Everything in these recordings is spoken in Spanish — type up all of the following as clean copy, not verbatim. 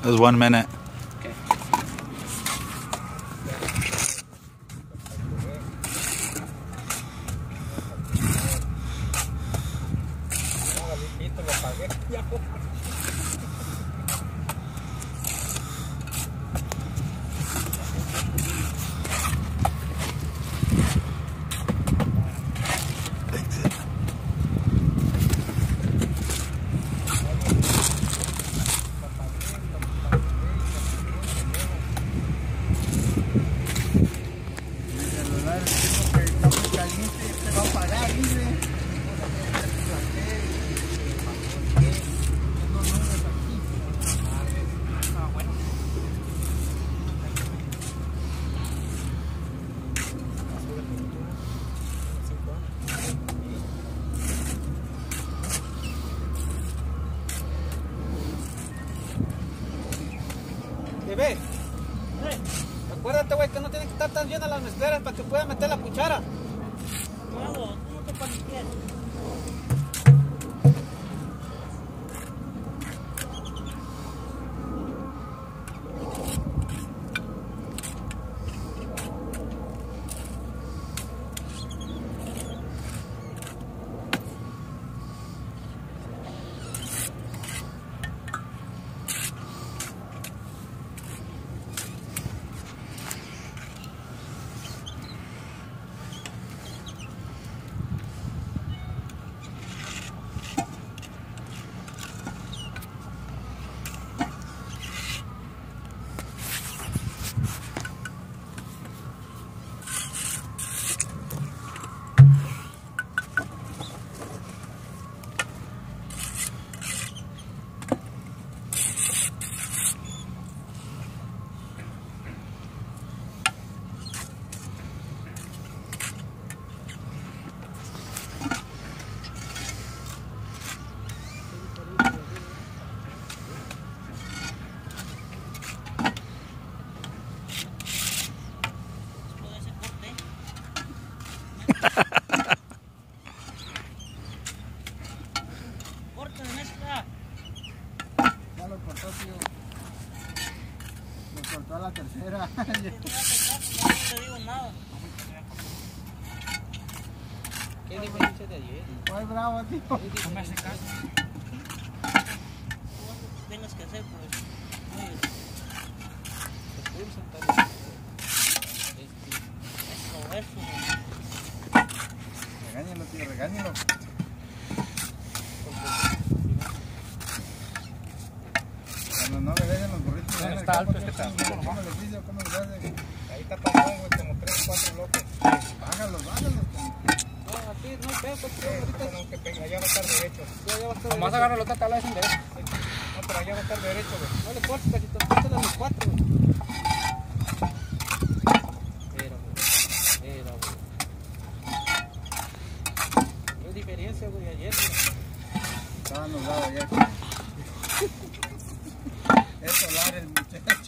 It was 1 minute. Okay. Bebé, acuérdate, güey, que no tienen que estar tan llenas las mezcleras para que puedan meter la cuchara. Claro, ¿cómo te paniqueas? Corta de mezcla. Ya lo cortó, tío. Lo cortó a la tercera. No te digo nada. ¿Qué diferencia de ayer? Fue bravo, tío. No me hace caso. Tienes que hacer, pues. Eso. Regáñalo, tío, regáñalo. Cuando no le dejen los burritos. ¿Dónde está alto este pedazo? ¿Cómo les dice? ¿Cómo les hace? Ahí está pasando, güey, como 3 o 4 locos. Bájalos. No, así no hay pedo, porque ahorita No, que pega, allá va a estar derecho. ya va a estar. Nomás agarra la otra tabla de derecho. No, pero allá va a estar derecho, güey. No le cortes, cachito, córtale a los 4, güey. Era, güey. No hay diferencia, güey, ayer, güey. Estaba nublado ya. Es solar el muchacho.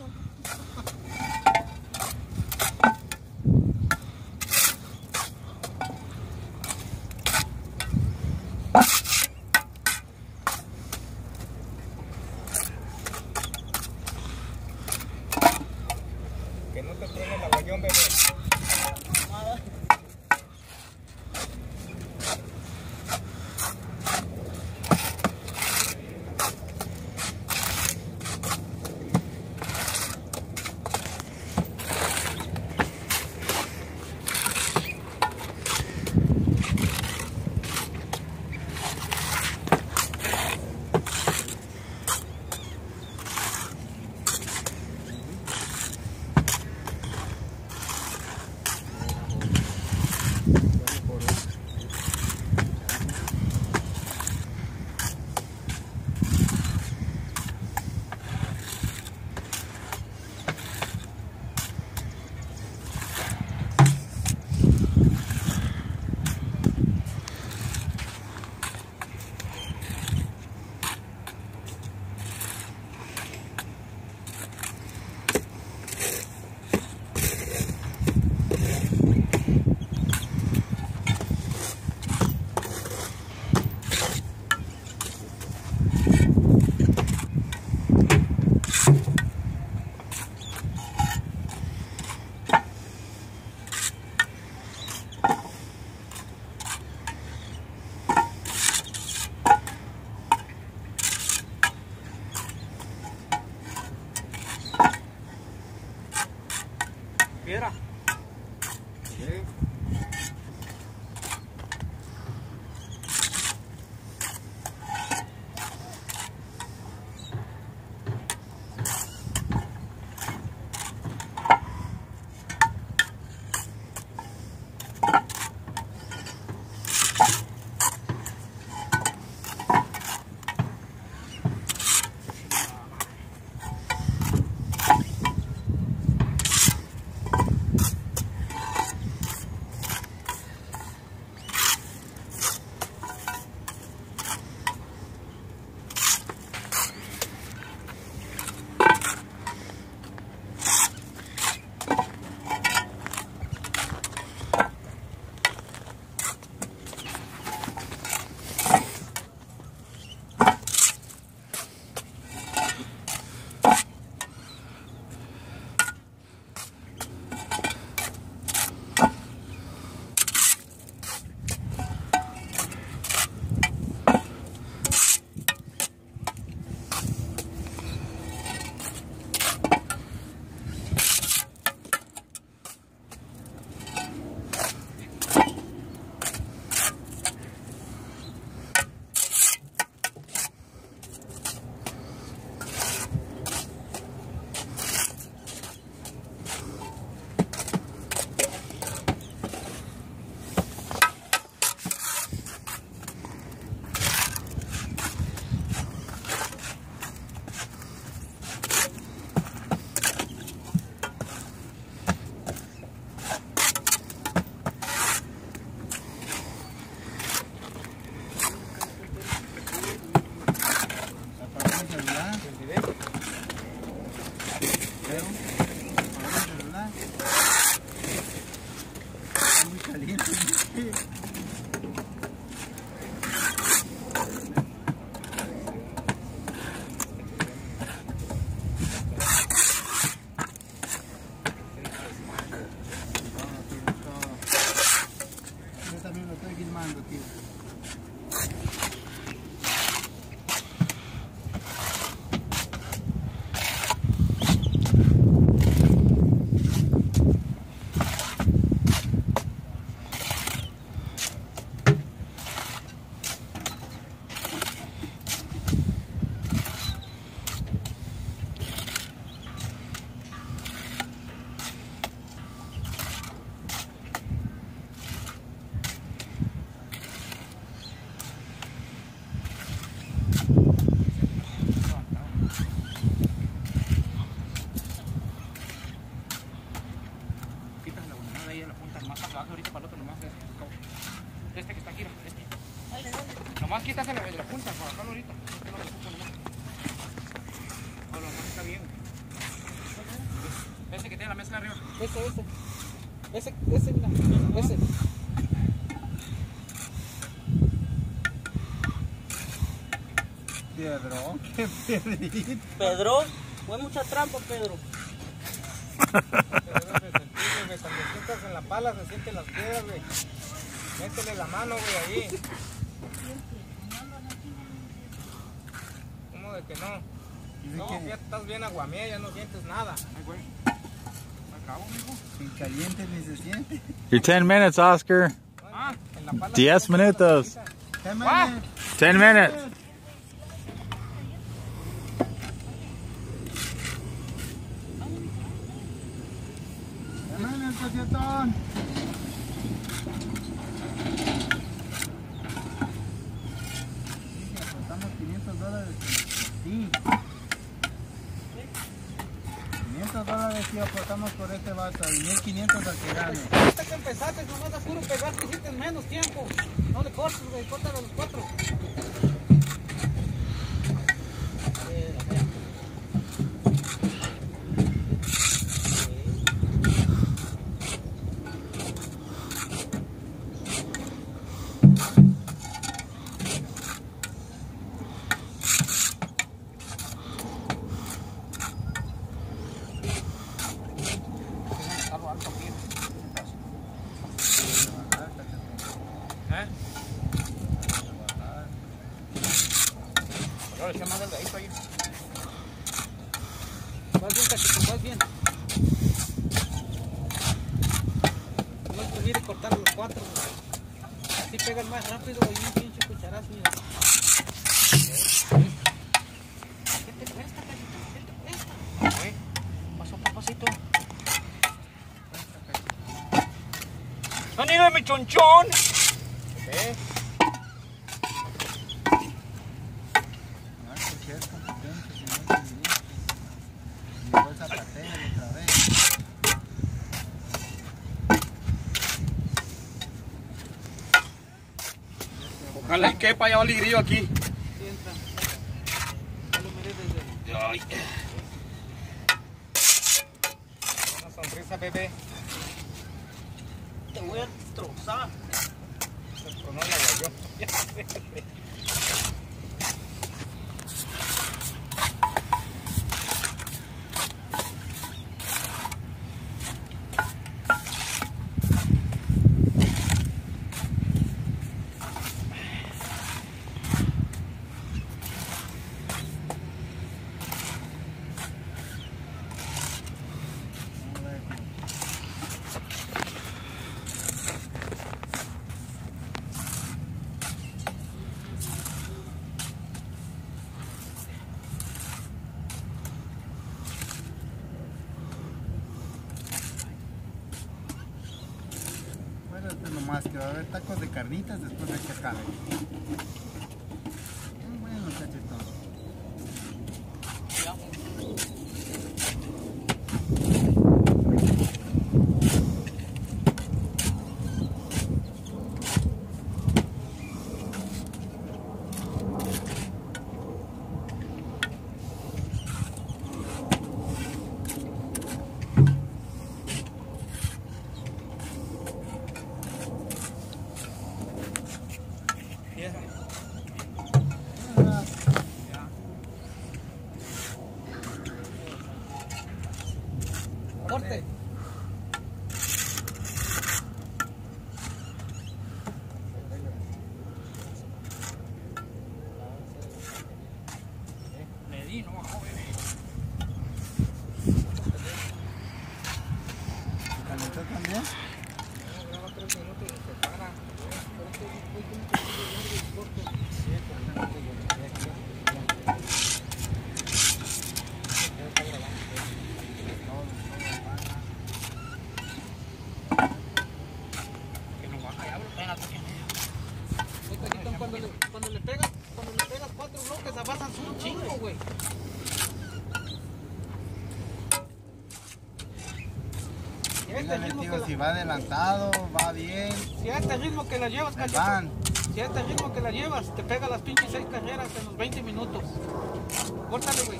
Que no te truene el aguayón, bebé. estoy filmando, tío. Quitas la bonada de ahí a la punta, más para abajo, ahorita para el otro nomás. Este que está aquí, este. Dale, dale. Nomás quitas de la punta, para bajarlo ahorita. Este no lo ocupo nomás. No, lo demás está bien. Ese que tiene la mezcla arriba. Ese, mira, ese. Pedro, qué perrito. Pedro, fue mucha trampa, Pedro. Cuando sientas en la pala se sienten las piedras, güey. Métele la mano, güey, ahí. ¿Cómo de que no? Dice No, que ya estás bien aguamía, ya no sientes nada. Ay, güey. Acabo, mijo. sin caliente ni se siente. Your 10 minutes, Oscar. Ah, En la pala 10 minutos. 10 Ah. minutes. 10 minutes. 10 minutes, cachetón. Dije, apostamos $500. Sí. $500 sí apostamos por este vato y 1500 al que gane. Hasta que empezaste, nomás a puro pegar, que hiciste en menos tiempo. No le cortes, güey, córtalo a los 4. algo alto aquí. ¿Eh? Ahora le eché más delgadito ahí. Vas bien, cachito, vas bien. No te olvides cortar los 4. Así pegan más rápido y un pinche cucharazo. Mira. ¿Qué te cuesta, cachito? ¿Qué te cuesta? Güey, paso por pasito. ¡Ánimo, mi chonchón! ¿Eh? No hay que ser competente, si no es bien. Y después zapatea otra vez. Ojalá y quepa ya alegría aquí. Sí, entra. Ya lo mereces. Ay. Una sonrisa, bebé. Te voy a destrozar. Pero no la guayó. Acuérdate nomás que va a haber tacos de carnitas después de que acabe. Muy bueno, cachetón. cuando le pegas 4 bloques, avanzan un chingo, güey. Y a este Dígale, ritmo tío, que si va adelantado, va bien. si a este ritmo que la llevas, Me cacho, van. si a este ritmo que la llevas, te pega las pinches 6 carreras en los 20 minutos. Córtale, güey.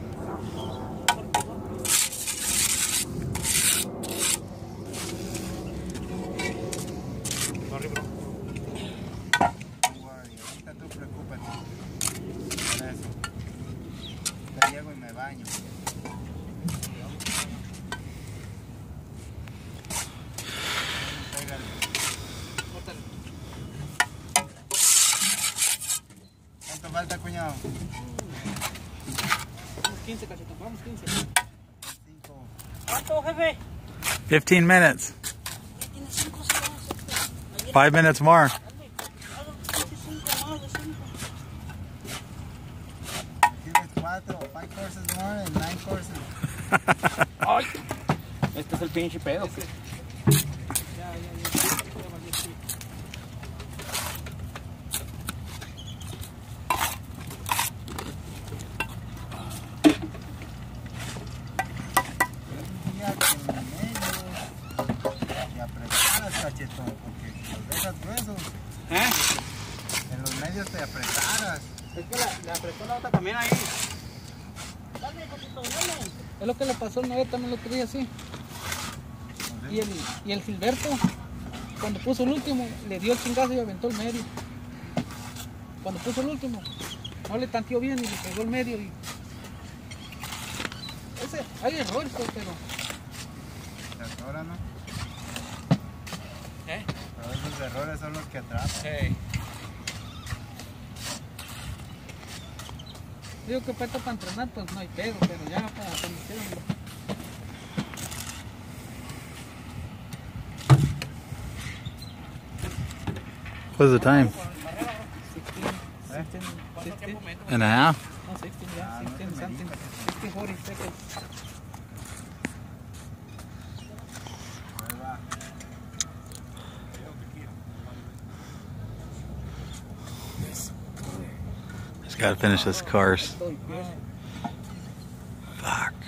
Sorry, bro. Don't worry, ahorita tú preocúpate. Por eso. Te llego y me baño. Pégale. Córtale. ¿Cuánto falta, cuñado? Vamos 15, cachito, vamos 15. 5. ¿Cuánto, jefe? 15 minutes. Tiene 5 semanas. 5 minutes more. Hago 25 más de 5. Tienes 4, 5 courses more and 9 courses. ¡Ay! Este es el pinche pedo. Ya valió, sí. Ya que en medio y apretaras, cachetón, porque si los dejas gruesos, en los medios te apretaras. Es que le apretó la otra también ahí. Dale, poquito, dale. Es lo que le pasó al Noé, también lo traía así. Y el Gilberto, cuando puso el último, le dio el chingazo y aventó el medio. Cuando puso el último, no le tanteó bien y le pegó el medio. Y... hay errores, pues, pero... Se atora, ¿no? ¿Eh? Pero esos errores son los que atrapan. Digo que para entrenar, pues no hay pedo, pero ya para condición. What's the time? 16 And a half? no, 16, yeah, 16 something, 16, 40 seconds. Ahí va. Just gotta finish this course. Estoy bien. Fuck.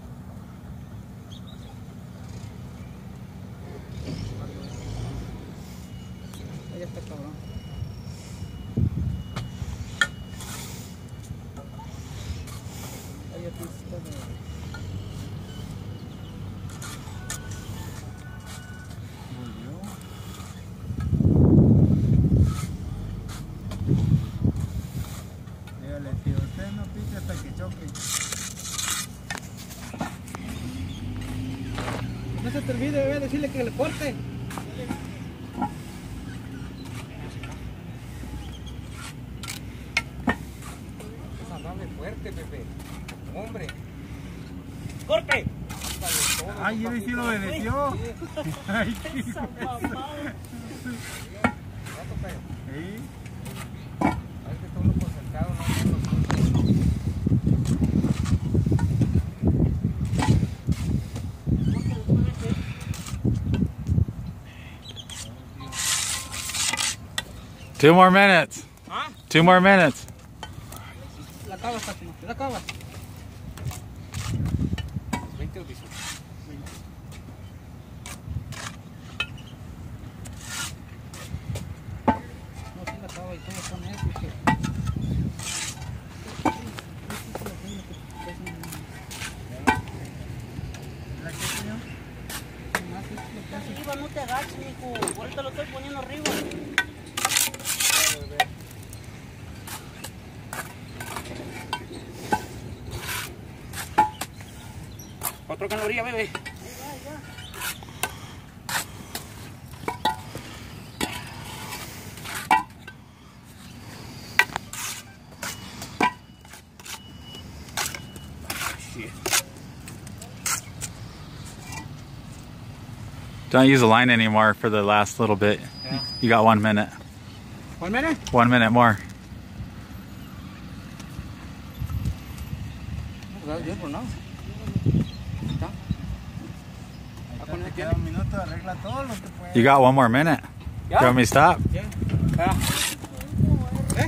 Ahí está cabrón. Ahí está de... Dígale, tío, usted no pique hasta que choque. No se te olvide, bebé, decirle que le corte. Esa nave fuerte, bebé. Hombre. ¡Corte! Ay, él sí lo obedeció. Ay, qué Esa mamada. ¿Sí? Es que tú lo concentrado, no. Two more minutes. ¿Ah? 2 more minutes. La acabas, Fátima, la acabas. 20 o 18. No, sí la acaba y todo con eso. Que... ¿La qué, señor? Arriba, no te agaches, mijo. Ahorita lo estoy poniendo arriba. Otro caloría, bebé. Don't use the line anymore for the last little bit. Yeah. You got 1 minute. 1 minute? 1 minute more. That's good for now. Ahí te queda un minuto, arregla todo lo que puedas. You got 1 more minute. Yeah. You want me to stop? Yeah. Yeah.